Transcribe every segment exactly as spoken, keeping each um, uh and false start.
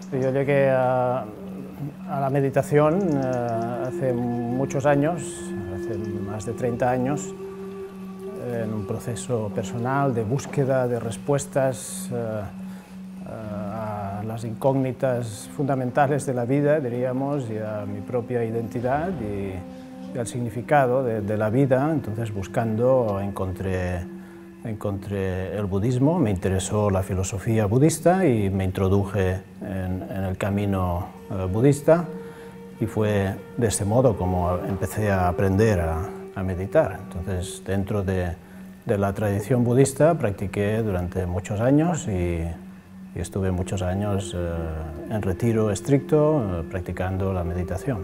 Yo llegué a, a la meditación eh, hace muchos años, hace más de treinta años, en un proceso personal de búsqueda de respuestas eh, a las incógnitas fundamentales de la vida, diríamos, y a mi propia identidad y, y al significado de, de la vida. Entonces, buscando, encontré, encontré el budismo, me interesó la filosofía budista y me introduje en, en el camino eh, budista, y fue de este modo como empecé a aprender a, a meditar. Entonces, dentro de, de la tradición budista practiqué durante muchos años y, y estuve muchos años eh, en retiro estricto eh, practicando la meditación.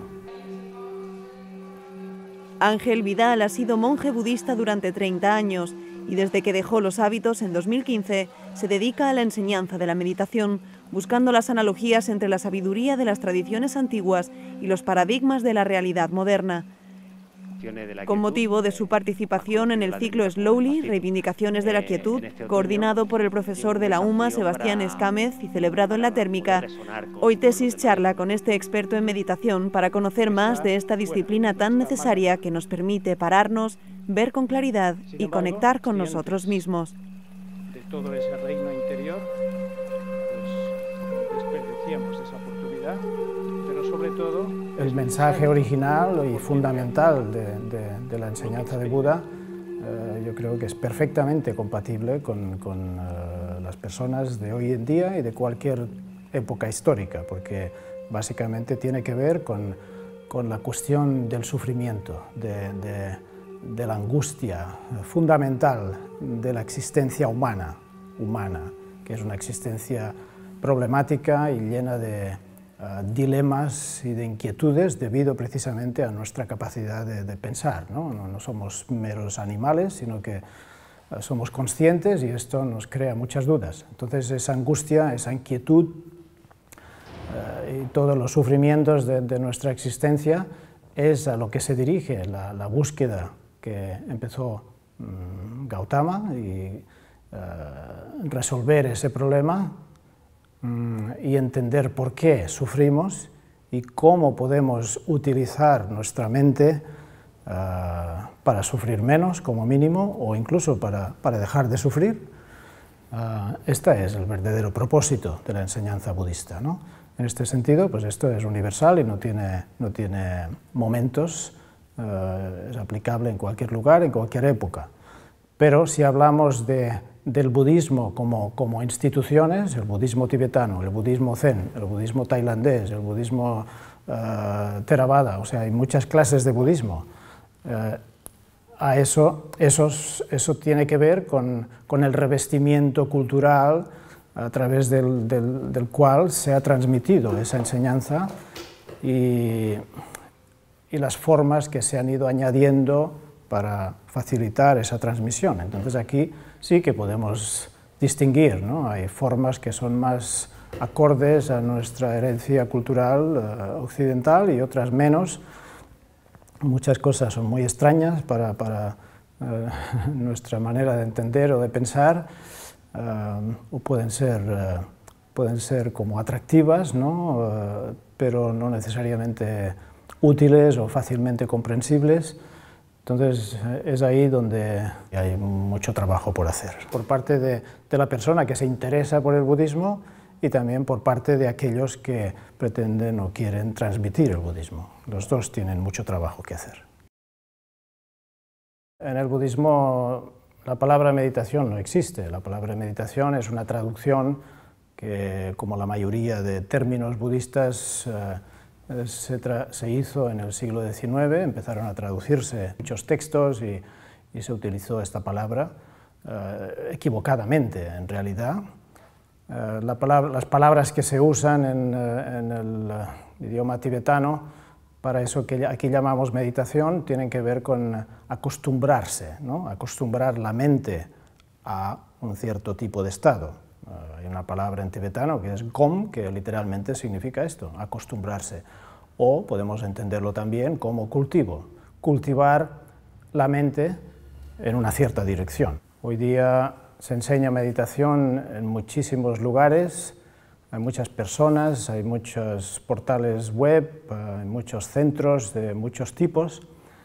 Ángel Vidal ha sido monje budista durante treinta años y desde que dejó los hábitos en dos mil quince se dedica a la enseñanza de la meditación, buscando las analogías entre la sabiduría de las tradiciones antiguas y los paradigmas de la realidad moderna. Con motivo de su participación en el ciclo Slowly, Reivindicaciones de la Quietud, coordinado por el profesor de la UMA, Sebastián Escámez, y celebrado en la Térmica, hoy Tesis charla con este experto en meditación para conocer más de esta disciplina tan necesaria que nos permite pararnos, ver con claridad y conectar con nosotros mismos. De todo ese reino interior, pues desperdiciamos esa oportunidad, pero sobre todo el mensaje original y fundamental de, de, de la enseñanza de Buda, eh, yo creo que es perfectamente compatible con, con eh, las personas de hoy en día y de cualquier época histórica, porque básicamente tiene que ver con, con la cuestión del sufrimiento, de, de, de la angustia fundamental de la existencia humana, humana, que es una existencia problemática y llena de Uh, dilemas y de inquietudes debido precisamente a nuestra capacidad de, de pensar, ¿no? No, no somos meros animales, sino que uh, somos conscientes y esto nos crea muchas dudas. Entonces esa angustia, esa inquietud uh, y todos los sufrimientos de, de nuestra existencia es a lo que se dirige la, la búsqueda que empezó um, Gautama y uh, resolver ese problema y entender por qué sufrimos y cómo podemos utilizar nuestra mente uh, para sufrir menos, como mínimo, o incluso para, para dejar de sufrir. Uh, este es el verdadero propósito de la enseñanza budista, ¿no? En este sentido, pues esto es universal y no tiene, no tiene momentos, uh, es aplicable en cualquier lugar, en cualquier época. Pero si hablamos de del budismo como, como instituciones, el budismo tibetano, el budismo zen, el budismo tailandés, el budismo uh, Theravada, o sea, hay muchas clases de budismo. Uh, a eso, esos, eso tiene que ver con, con el revestimiento cultural a través del, del, del cual se ha transmitido esa enseñanza y, y las formas que se han ido añadiendo para facilitar esa transmisión. Entonces aquí sí que podemos distinguir, ¿no? Hay formas que son más acordes a nuestra herencia cultural uh, occidental y otras menos. Muchas cosas son muy extrañas para, para uh, nuestra manera de entender o de pensar, uh, o pueden ser, uh, pueden ser como atractivas, ¿no? Uh, pero no necesariamente útiles o fácilmente comprensibles. Entonces es ahí donde hay mucho trabajo por hacer, por parte de, de la persona que se interesa por el budismo y también por parte de aquellos que pretenden o quieren transmitir el budismo. Los dos tienen mucho trabajo que hacer. En el budismo la palabra meditación no existe. La palabra meditación es una traducción que, como la mayoría de términos budistas, eh, Se, se hizo en el siglo diecinueve, empezaron a traducirse muchos textos y, y se utilizó esta palabra eh, equivocadamente, en realidad. Eh, la palabra, las palabras que se usan en, en el idioma tibetano para eso que aquí llamamos meditación tienen que ver con acostumbrarse, ¿no? Acostumbrar la mente a un cierto tipo de estado. Uh, hay una palabra en tibetano que es gom, que literalmente significa esto, acostumbrarse. O podemos entenderlo también como cultivo, cultivar la mente en una cierta dirección. Hoy día se enseña meditación en muchísimos lugares, Hay muchas personas, hay muchos portales web, hay muchos centros de muchos tipos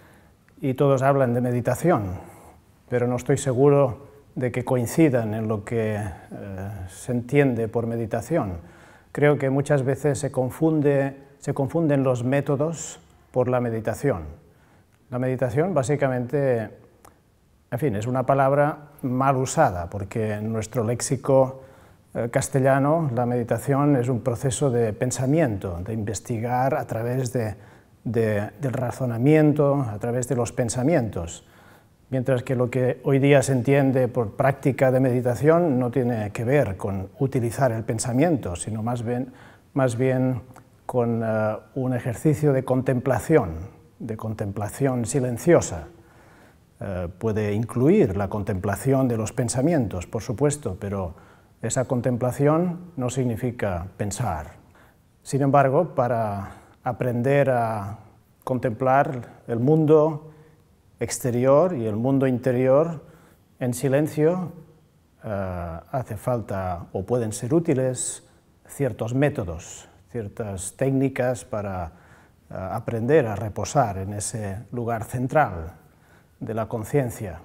y todos hablan de meditación, pero no estoy seguro de que coincidan en lo que eh, se entiende por meditación. Creo que muchas veces se, confunde, se confunden los métodos por la meditación. La meditación básicamente, en fin, es una palabra mal usada, porque en nuestro léxico eh, castellano la meditación es un proceso de pensamiento, de investigar a través de, de, del razonamiento, a través de los pensamientos, mientras que lo que hoy día se entiende por práctica de meditación no tiene que ver con utilizar el pensamiento, sino más bien, más bien con uh, un ejercicio de contemplación, de contemplación silenciosa. Uh, puede incluir la contemplación de los pensamientos, por supuesto, pero esa contemplación no significa pensar. Sin embargo, para aprender a contemplar el mundo exterior y el mundo interior en silencio, uh, hace falta o pueden ser útiles ciertos métodos, ciertas técnicas para uh, aprender a reposar en ese lugar central de la conciencia.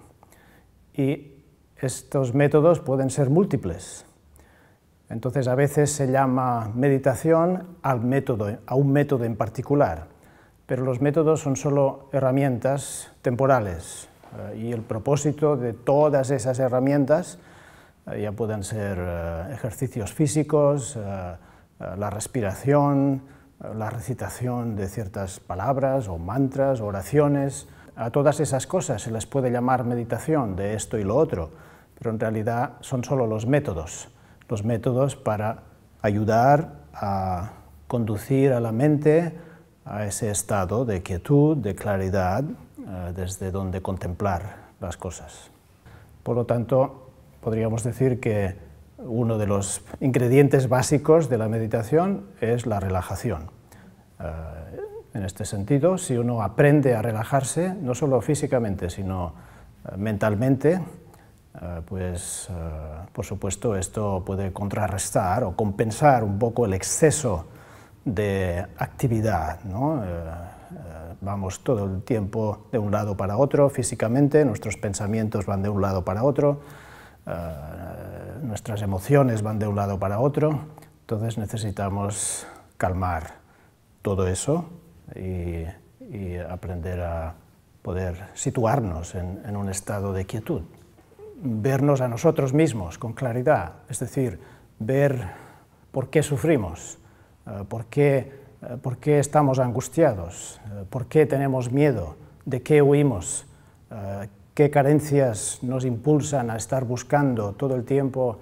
Y estos métodos pueden ser múltiples. Entonces, a veces se llama meditación al método, a un método en particular, pero los métodos son solo herramientas temporales eh, y el propósito de todas esas herramientas eh, ya pueden ser eh, ejercicios físicos, eh, eh, la respiración, eh, la recitación de ciertas palabras o mantras, oraciones. A todas esas cosas se les puede llamar meditación, de esto y lo otro, pero en realidad son solo los métodos, los métodos para ayudar a conducir a la mente a ese estado de quietud, de claridad, eh, desde donde contemplar las cosas. Por lo tanto, podríamos decir que uno de los ingredientes básicos de la meditación es la relajación. Eh, en este sentido, si uno aprende a relajarse, no solo físicamente, sino eh, mentalmente, eh, pues, eh, por supuesto, esto puede contrarrestar o compensar un poco el exceso de actividad, ¿no? Eh, eh, vamos todo el tiempo de un lado para otro físicamente, nuestros pensamientos van de un lado para otro, eh, nuestras emociones van de un lado para otro, entonces necesitamos calmar todo eso y, y aprender a poder situarnos en, en un estado de quietud. Vernos a nosotros mismos con claridad, es decir, ver por qué sufrimos, ¿Por qué, ¿Por qué estamos angustiados? ¿Por qué tenemos miedo? ¿De qué huimos? ¿Qué carencias nos impulsan a estar buscando todo el tiempo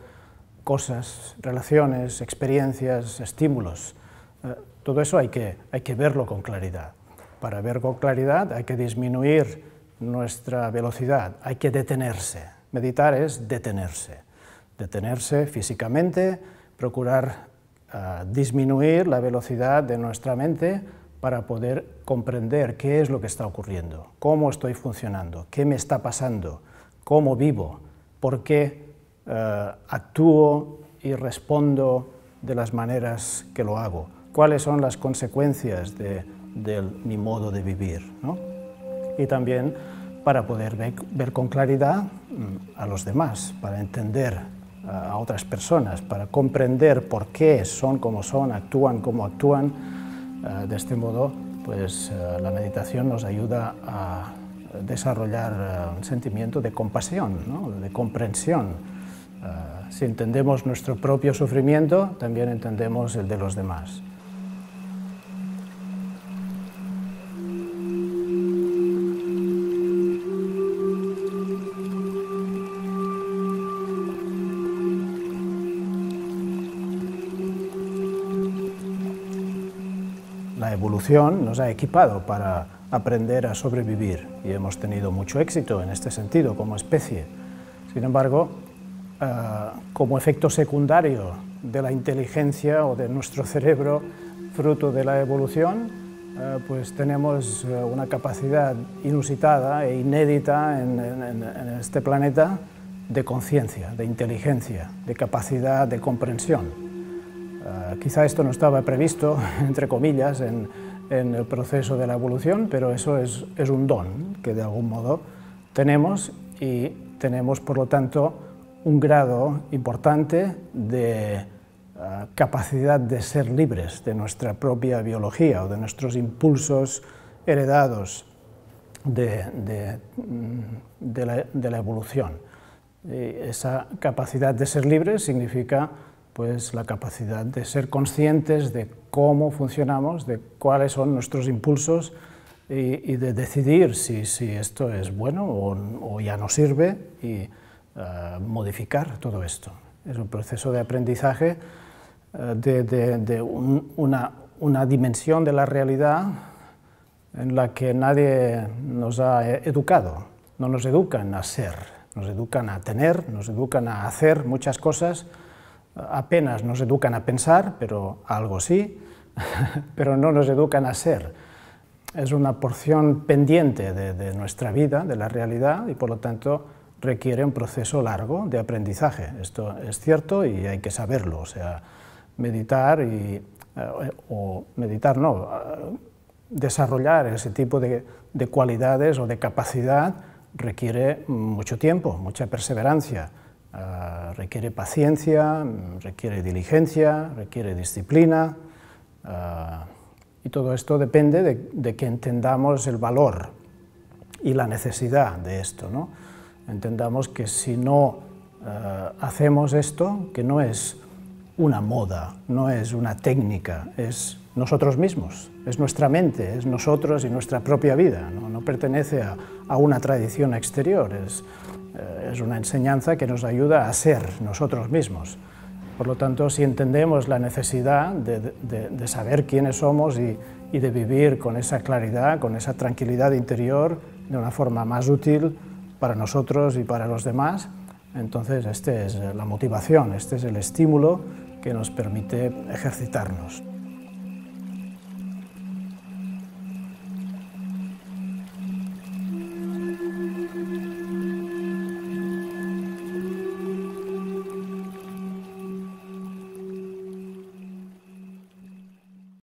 cosas, relaciones, experiencias, estímulos? Todo eso hay que, hay que verlo con claridad. Para ver con claridad hay que disminuir nuestra velocidad, hay que detenerse. Meditar es detenerse. Detenerse físicamente, procurar Uh, disminuir la velocidad de nuestra mente para poder comprender qué es lo que está ocurriendo, cómo estoy funcionando, qué me está pasando, cómo vivo, por qué uh, actúo y respondo de las maneras que lo hago, cuáles son las consecuencias de, de mi modo de vivir, ¿no? Y también para poder ver, ver con claridad mm, a los demás, para entender a otras personas, para comprender por qué son como son, actúan como actúan. De este modo, pues la meditación nos ayuda a desarrollar un sentimiento de compasión, ¿no? De comprensión. Si entendemos nuestro propio sufrimiento, también entendemos el de los demás. La evolución nos ha equipado para aprender a sobrevivir y hemos tenido mucho éxito en este sentido como especie. Sin embargo, eh, como efecto secundario de la inteligencia o de nuestro cerebro fruto de la evolución, eh, pues tenemos una capacidad inusitada e inédita en, en, en este planeta de conciencia, de inteligencia, de capacidad de comprensión. Uh, quizá esto no estaba previsto, entre comillas, en, en el proceso de la evolución, pero eso es, es un don que de algún modo tenemos y tenemos, por lo tanto, un grado importante de uh, capacidad de ser libres de nuestra propia biología o de nuestros impulsos heredados de, de, de, la, de la evolución. Y esa capacidad de ser libres significa pues, la capacidad de ser conscientes de cómo funcionamos, de cuáles son nuestros impulsos y, y de decidir si, si esto es bueno o, o ya no sirve y uh, modificar todo esto. Es un proceso de aprendizaje uh, de, de, de un, una, una dimensión de la realidad en la que nadie nos ha educado. No nos educan a ser, nos educan a tener, nos educan a hacer muchas cosas, apenas nos educan a pensar, pero algo sí, pero no nos educan a ser. Es una porción pendiente de, de nuestra vida, de la realidad, y por lo tanto requiere un proceso largo de aprendizaje. Esto es cierto y hay que saberlo, o sea, meditar y, eh, o meditar no, desarrollar ese tipo de, de cualidades o de capacidad requiere mucho tiempo, mucha perseverancia, uh, requiere paciencia, requiere diligencia, requiere disciplina, uh, y todo esto depende de, de que entendamos el valor y la necesidad de esto, ¿no? Entendamos que si no uh, hacemos esto, que no es una moda, no es una técnica, es nosotros mismos, es nuestra mente, es nosotros y nuestra propia vida, no, no pertenece a, a una tradición exterior, es, eh, es una enseñanza que nos ayuda a ser nosotros mismos. Por lo tanto, si entendemos la necesidad de, de, de saber quiénes somos y, y de vivir con esa claridad, con esa tranquilidad interior, de una forma más útil para nosotros y para los demás, entonces esta es la motivación, este es el estímulo que nos permite ejercitarnos.